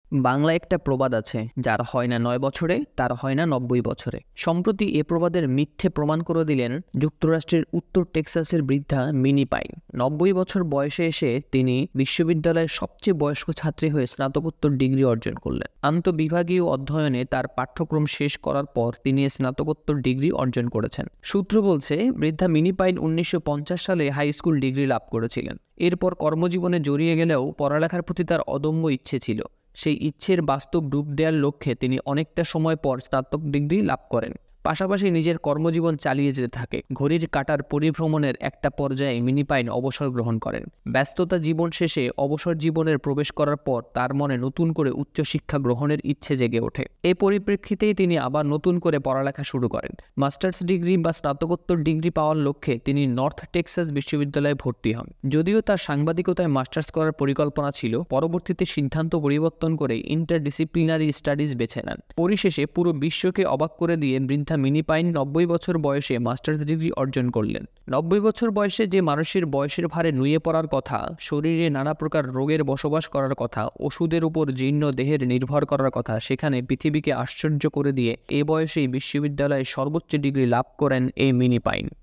বাংলায় একটা প্রবাদ আছে, যার হয় না 9 বছরে তার হয় না 90 বছরে। সম্প্রতি এ প্রবাদের মিথ্যে প্রমাণ করে দিলেন যুক্তরাষ্ট্রের উত্তর টেক্সাসের বৃদ্ধা মিনি পাইন। 90 বছর বয়সে এসে তিনি বিশ্ববিদ্যালয়ের সবচেয়ে বয়স্ক ছাত্রী হয়ে স্নাতকোত্তর ডিগ্রি অর্জন করলেন। আন্তঃবিভাগীয় অধ্যয়নে তার পাঠ্যক্রম শেষ করার পর তিনি স্নাতকোত্তর ডিগ্রি অর্জন করেছেন। সূত্র বলছে, বৃদ্ধা মিনি পাইন 1950 সালে হাই স্কুল ডিগ্রি লাভ করেছিলেন। এরপর কর্মজীবনে জড়িয়ে গেলেও পড়ালেখার প্রতি তার অদম্য ইচ্ছে ছিল। সেই ইচ্ছের বাস্তব রূপ দেওয়ার লক্ষ্যে তিনি অনেকটা সময় পর স্নাতক ডিগ্রি লাভ করেন। পাশাপাশি নিজের কর্মজীবন চালিয়ে যেতে থাকে। ঘড়ির কাঁটার পরিভ্রমণের একটা পর্যায়ে মিনি পাইন অবসর গ্রহণ করেন। ব্যস্ততা জীবন শেষে অবসর জীবনের প্রবেশ করার পর তার মনে নতুন করে উচ্চশিক্ষা গ্রহণের ইচ্ছে জেগে ওঠে। এই পরিপ্রেক্ষিতেই তিনি আবার নতুন করে পড়ালেখা শুরু করেন। মাস্টার্স ডিগ্রি বা স্নাতকোত্তর ডিগ্রি পাওয়ার লক্ষ্যে তিনি নর্থ টেক্সাস বিশ্ববিদ্যালয়ে ভর্তি হন। যদিও তার সাংবাদিকতায় মাস্টার্স করার পরিকল্পনা ছিল, পরবর্তীতে সিদ্ধান্ত পরিবর্তন করে ইন্টারডিসিপ্লিনারি স্টাডিজ বেছে নেন। পরিশেষে পুরো বিশ্বকে অবাক করে দিয়ে বৃদ্ধা মিনি পাইন 90 বছর বয়সে মাস্টার্স ডিগ্রি অর্জন করলেন। 90 বছর বয়সে যে মানুষের বয়সের ভারে নুয়ে পড়ার কথা, শরীরে নানা প্রকার রোগের বসবাস করার কথা, ওষুধের উপর জীর্ণ দেহের নির্ভর করার কথা, সেখানে পৃথিবীকে আশ্চর্য করে দিয়ে এ বয়সেই বিশ্ববিদ্যালয়ে সর্বোচ্চ ডিগ্রি লাভ করেন এই মিনি পাইন।